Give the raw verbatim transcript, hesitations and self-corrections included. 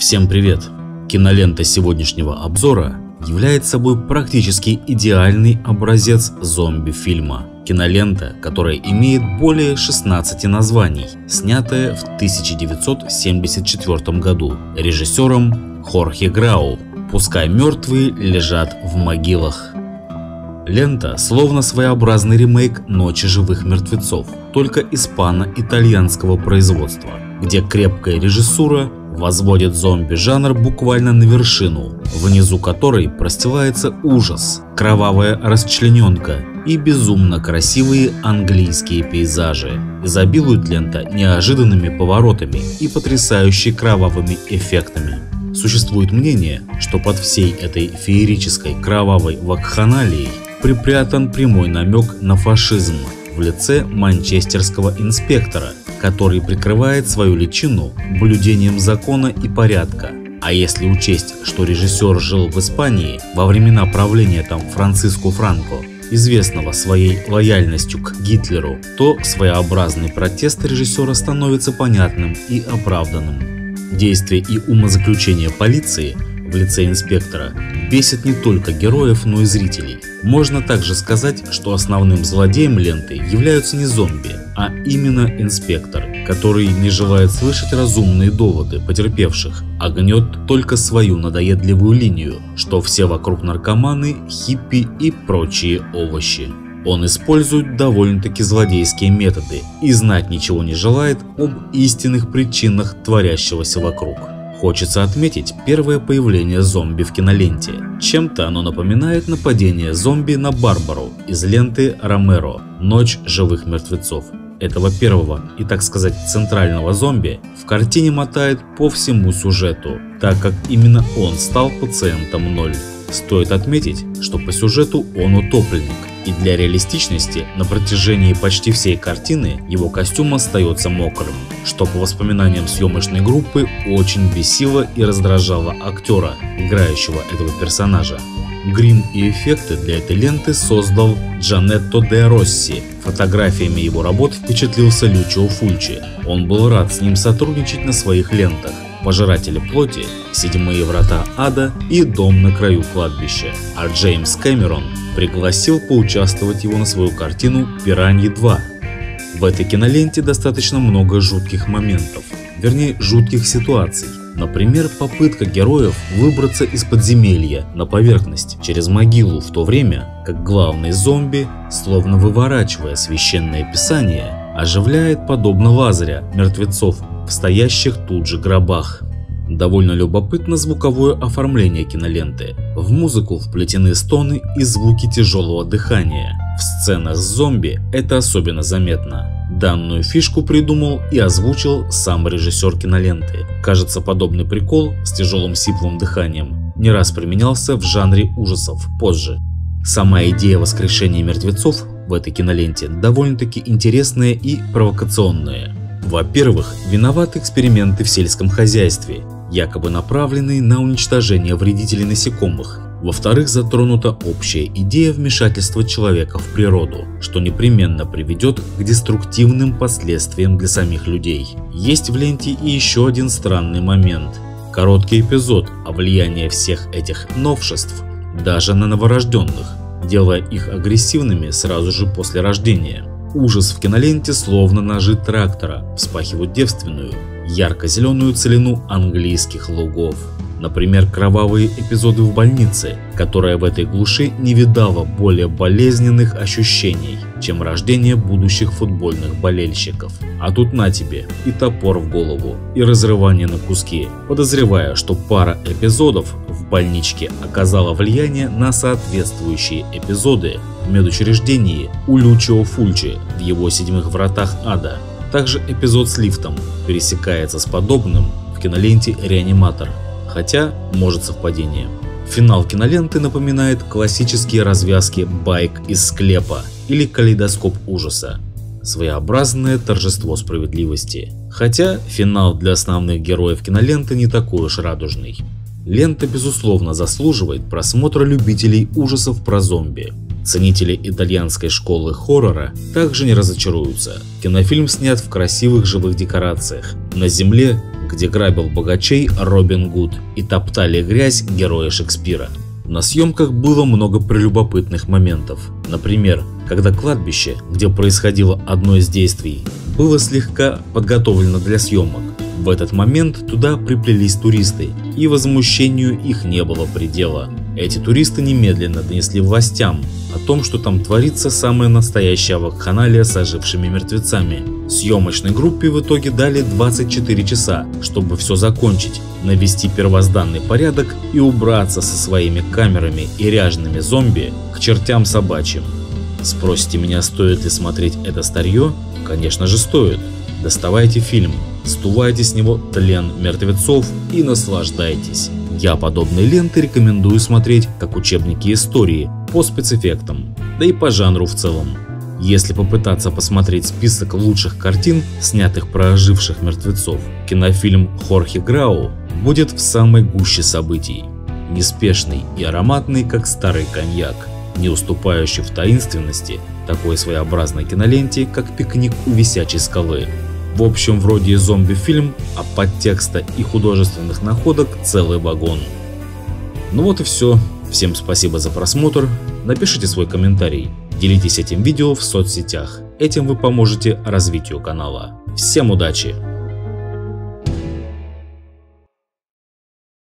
Всем привет! Кинолента сегодняшнего обзора является собой практически идеальный образец зомби-фильма. Кинолента, которая имеет более шестнадцати названий, снятая в тысяча девятьсот семьдесят четвёртом году режиссером Хорхе Грау. Пускай мертвые лежат в могилах. Лента словно своеобразный ремейк «Ночи живых мертвецов», только испано-итальянского производства, где крепкая режиссура возводит зомби-жанр буквально на вершину, внизу которой простилается ужас, кровавая расчлененка и безумно красивые английские пейзажи. Изобилует лента неожиданными поворотами и потрясающе кровавыми эффектами. Существует мнение, что под всей этой феерической кровавой вакханалией припрятан прямой намек на фашизм в лице манчестерского инспектора, который прикрывает свою личину блюдением закона и порядка. А если учесть, что режиссер жил в Испании во времена правления там Франциско Франко, известного своей лояльностью к Гитлеру, то своеобразный протест режиссера становится понятным и оправданным. Действия и умозаключения полиции в лице инспектора бесят не только героев, но и зрителей. Можно также сказать, что основным злодеем ленты являются не зомби, а именно инспектор, который не желает слышать разумные доводы потерпевших, а гнет только свою надоедливую линию, что все вокруг наркоманы, хиппи и прочие овощи. Он использует довольно-таки злодейские методы и знать ничего не желает об истинных причинах творящегося вокруг. Хочется отметить первое появление зомби в киноленте. Чем-то оно напоминает нападение зомби на Барбару из ленты Ромеро «Ночь живых мертвецов». Этого первого и, так сказать, центрального зомби в картине мотает по всему сюжету, так как именно он стал пациентом ноль. Стоит отметить, что по сюжету он утопленник, и для реалистичности на протяжении почти всей картины его костюм остается мокрым, что по воспоминаниям съемочной группы очень бесило и раздражало актера, играющего этого персонажа. Грим и эффекты для этой ленты создал Джанетто де Росси. Фотографиями его работ впечатлился Лючио Фульчи. Он был рад с ним сотрудничать на своих лентах «Пожиратели плоти», «Седьмые врата ада» и «Дом на краю кладбища». А Джеймс Кэмерон пригласил поучаствовать его на свою картину «Пираньи два». В этой киноленте достаточно много жутких моментов, вернее жутких ситуаций. Например, попытка героев выбраться из подземелья на поверхность через могилу, в то время как главный зомби, словно выворачивая священное писание, оживляет подобно Лазаря мертвецов в стоящих тут же гробах. Довольно любопытно звуковое оформление киноленты. В музыку вплетены стоны и звуки тяжелого дыхания. В сценах с зомби это особенно заметно. Данную фишку придумал и озвучил сам режиссер киноленты. Кажется, подобный прикол с тяжелым сиплым дыханием не раз применялся в жанре ужасов позже. Сама идея воскрешения мертвецов в этой киноленте довольно-таки интересная и провокационная. Во-первых, виноваты эксперименты в сельском хозяйстве, якобы направленные на уничтожение вредителей насекомых. Во-вторых, затронута общая идея вмешательства человека в природу, что непременно приведет к деструктивным последствиям для самих людей. Есть в ленте и еще один странный момент. Короткий эпизод о влиянии всех этих новшеств даже на новорожденных, делая их агрессивными сразу же после рождения. Ужас в киноленте словно ножи трактора вспахивают девственную, ярко-зеленую целину английских лугов. Например, кровавые эпизоды в больнице, которая в этой глуши не видала более болезненных ощущений, чем рождение будущих футбольных болельщиков. А тут на тебе и топор в голову, и разрывание на куски, подозревая, что пара эпизодов в больничке оказала влияние на соответствующие эпизоды в медучреждении у Лючио Фульчи в его «Седьмых вратах ада». Также эпизод с лифтом пересекается с подобным в киноленте «Реаниматор». Хотя, может, совпадение. Финал киноленты напоминает классические развязки байк из склепа или калейдоскоп ужаса. Своеобразное торжество справедливости. Хотя финал для основных героев киноленты не такой уж радужный. Лента, безусловно, заслуживает просмотра любителей ужасов про зомби. Ценители итальянской школы хоррора также не разочаруются. Кинофильм снят в красивых живых декорациях. На земле где грабил богачей Робин Гуд и топтали грязь герои Шекспира. На съемках было много прелюбопытных моментов. Например, когда кладбище, где происходило одно из действий, было слегка подготовлено для съемок. В этот момент туда приплелись туристы, и возмущению их не было предела. Эти туристы немедленно донесли властям о том, что там творится самая настоящая вакханалия с ожившими мертвецами. Съемочной группе в итоге дали двадцать четыре часа, чтобы все закончить, навести первозданный порядок и убраться со своими камерами и ряжеными зомби к чертям собачьим. Спросите меня, стоит ли смотреть это старье? Конечно же стоит. Доставайте фильм, стувайте с него тлен мертвецов и наслаждайтесь. Я подобные ленты рекомендую смотреть как учебники истории по спецэффектам, да и по жанру в целом. Если попытаться посмотреть список лучших картин, снятых про оживших мертвецов, кинофильм Хорхе Грау будет в самой гуще событий. Неспешный и ароматный, как старый коньяк, не уступающий в таинственности такой своеобразной киноленте, как «Пикник у висячей скалы». В общем, вроде зомби-фильм, а подтекста и художественных находок целый вагон. Ну вот и все. Всем спасибо за просмотр. Напишите свой комментарий. Делитесь этим видео в соцсетях. Этим вы поможете развитию канала. Всем удачи!